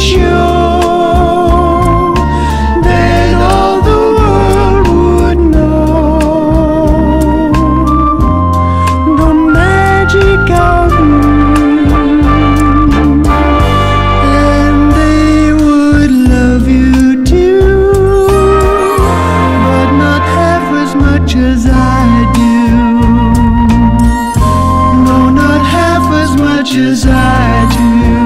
show, then all the world would know the magic of you, and they would love you too, but not half as much as I do. No, not half as much as I do.